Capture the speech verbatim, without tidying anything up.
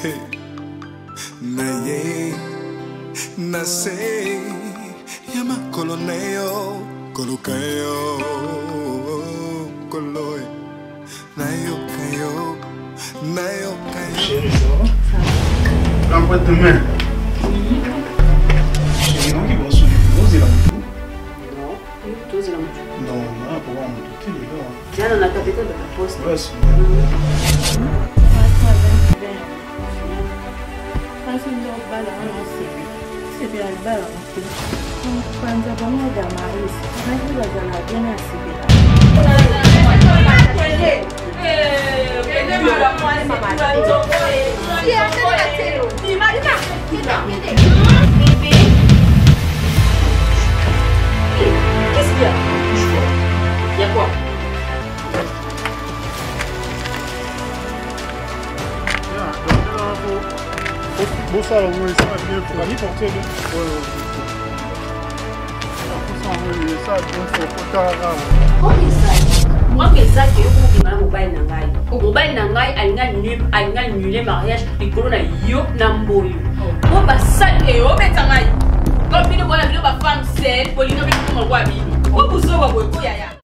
Naye, nase, yama koloneo, kolokayo, koloe, nayo kayo, nayo kayo. Chérie, ça va? L'emploi de main. Chérie, non, qui va se poser la moto. Non, il faut poser la moto. Non, non, pour voir mon douter, les gars. Viens dans la capitale de la poste. Ouais, c'est bien. C'est la balle. Quand nous avons de Maris, nous avons la bien Qu'est-ce qu'il y a? Il y a quoi? Bon, ça, là, oui, ça va bien pour aller porter. Oui, oui. Ça, bien pour porter. Moi, que ça, que vous avez mobile nangai. Mobile nangai, alinga nul, alinga nul mariage, et corona yo namboyo. Moi, bah ça, et oh, mais ça m'a. Comme il y a une femme seule, pour lui, on va voir. Vous vous sauvez, vous voyez.